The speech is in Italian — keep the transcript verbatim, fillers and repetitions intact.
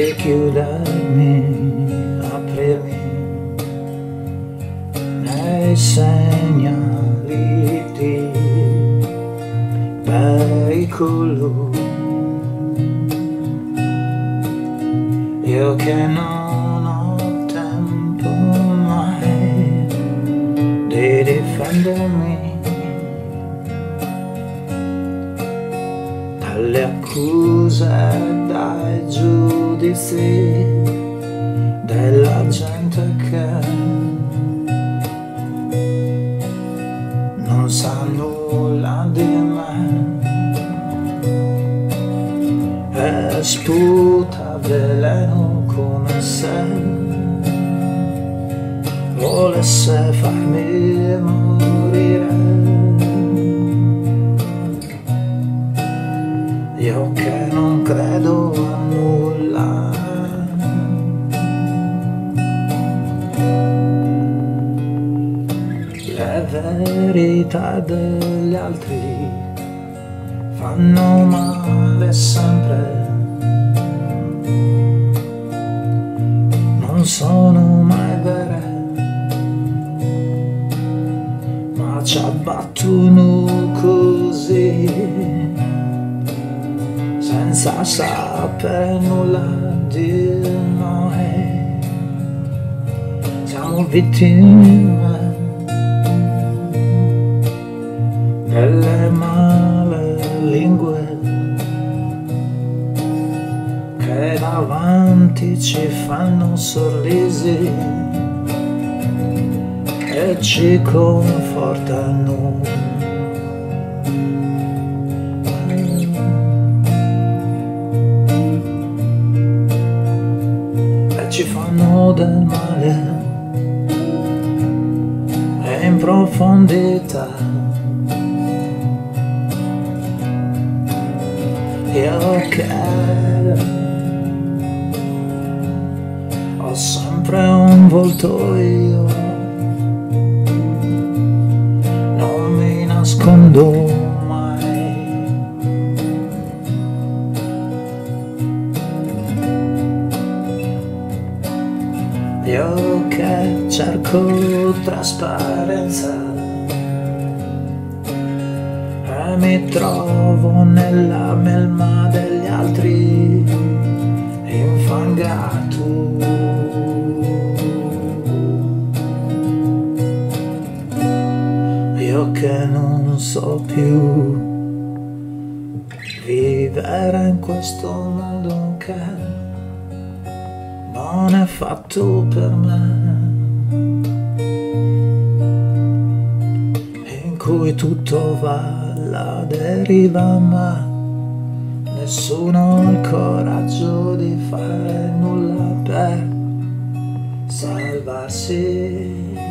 richiudermi, aprirmi nei segnali di pericolo. Io che non ho tempo mai di difendermi dalle accuse, dai giudizi della gente che non sa nulla di me e sputa veleno come se volesse farmi morire. Io che non credo a nulla, le verità degli altri fanno male sempre, non sono mai vere, ma ci abbattono così senza sapere nulla di noi. Siamo vittime delle male lingue che davanti ci fanno sorrisi e ci confortano. Ci fanno del male e in profondità. Io che ho sempre un volto, io non mi nascondo. Io che cerco trasparenza e mi trovo nella melma degli altri infangato. Io che non so più vivere in questo mondo che non è fatto per me, in cui tutto va alla deriva ma nessuno ha il coraggio di fare nulla per salvarsi.